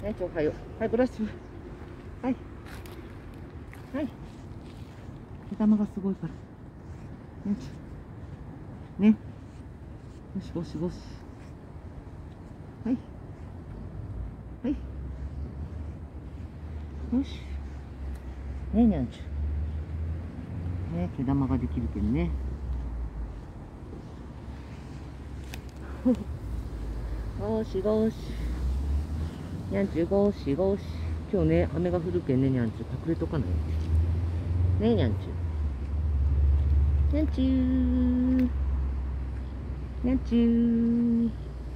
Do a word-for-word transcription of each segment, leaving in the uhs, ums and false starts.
ね、ちょ、おはよう。はい、ブラッシュ。はい。はい。毛玉がすごいから。ね、ちょ。ね。よし、ゴシゴシ。はい。はい。よし。ね、にゃんちゅ。ね、毛玉ができるけどね。ゴシゴシ。にゃんちゅ、ゴシゴシ。今日ね、雨が降るけんね、にゃんちゅ。隠れとかない。ね、にゃんちゅ。にゃんちゅー。にゃんちゅー。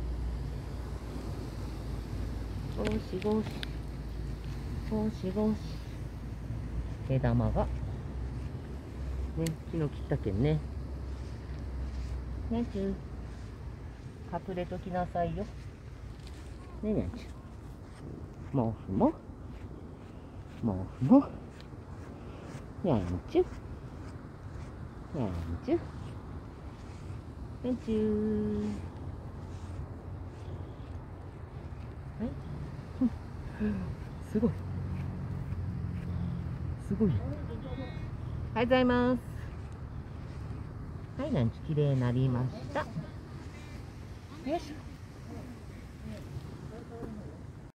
ゴシゴシ。ゴシゴシ。毛玉が。ね、昨日切ったけんね。にゃんちゅー。隠れときなさいよ。ね、にゃんちゅ。毛布も。毛布も。にゃんちゅ。にゃんちゅ。にゃんちゅー。はい。すごい。すごい。はい、ございます。はい、ランチきれいになりました。よいしょ。